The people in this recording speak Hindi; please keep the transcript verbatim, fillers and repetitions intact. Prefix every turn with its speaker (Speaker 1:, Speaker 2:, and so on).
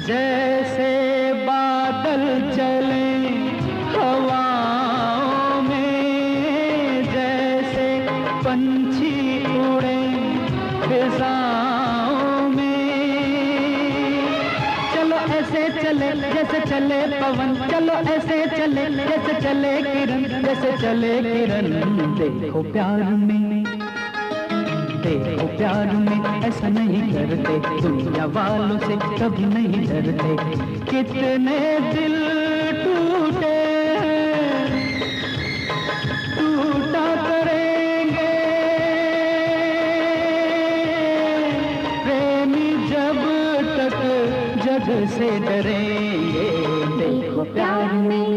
Speaker 1: जैसे बादल चले हवाओं में, जैसे पंछी उड़े फिजाओं में, चलो ऐसे चले जैसे चले पवन, चलो ऐसे चले जैसे चले किरण, जैसे चले किरण। देखो प्यार में, देखो प्यार में ऐसा नहीं करते, दुनिया वालों से कभी नहीं डरते। कितने दिल टूटे टूटा करेंगे, प्रेमी जब तक जग से डरेंगे। देखो प्यार में